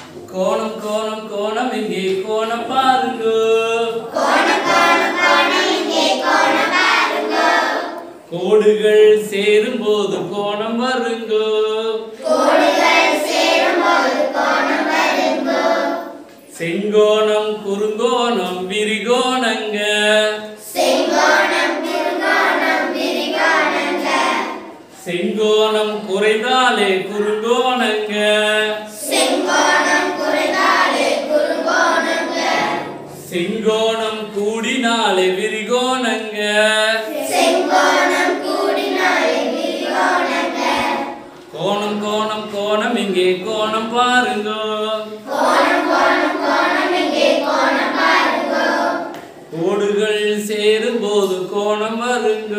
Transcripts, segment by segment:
கோணம் கோணம் கோணம் இங்கே கோணம் பாருங்க. கோடுகள் சேரும் போது கோணம் வருங்க. செங்கோணம் குறுங்கோணம் விரிகோணங்க. செங்கோணம் குறைந்தாலே குறுங்கோணங்க. செங்கோணம் கூடினாலே விரிகோணங்க. கோணம் கோணம் கோணம் இங்கே கோணம் பாருங்க. கோடுகள் சேரும் போது கோணம் வருங்க.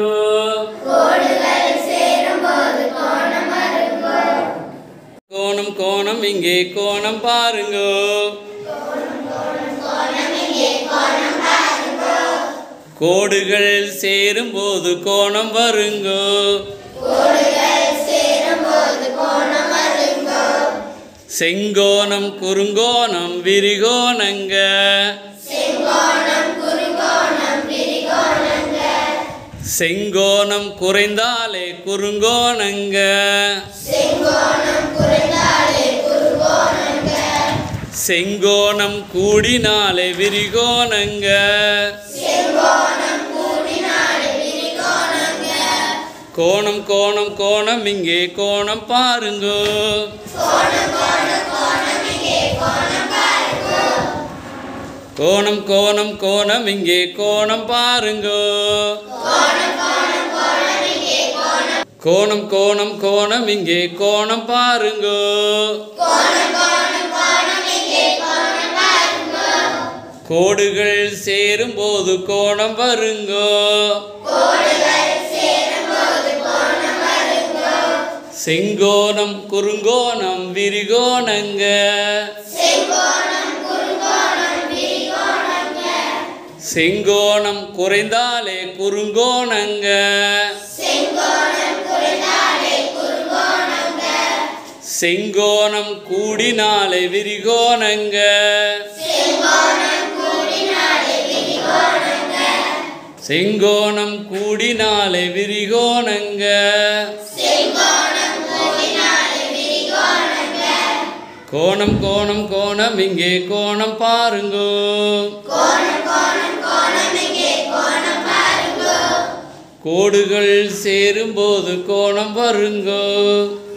கோணம் கோணம் இங்கே கோணம் பாருங்க. கோடுகள் சேரும் போது கோணம் வருங்க. செங்கோணம் குறுங்கோணம் விரிகோணங்க. செங்கோணம் குறைந்தாலே குறுங்கோணங்க. செங்கோணம் கூடினாலே விரிகோணங்க. கோணம் கோணம் கோணம் இங்கே கோணம் பாருங்க. கோணம் கோணம் கோணம் இங்கே கோணம் பாருங்க. கோணம் கோணம் கோணம் இங்கே கோணம் பாருங்க. கோடுகள் சேரும் போது கோணம் வருங்க. செங்கோணம் குறுங்கோணம் விரிகோணங்க. செங்கோணம் குறைந்தாலே குறுங்கோணங்க. செங்கோணம் கூடினாலே விரிகோணங்க. செங்கோணம் கூடினாலே விரிகோணங்க. கோணம் கோணம் கோணம் இங்கே கோணம் பாருங்க. கோடுகள் சேரும் போது கோணம் வருங்க.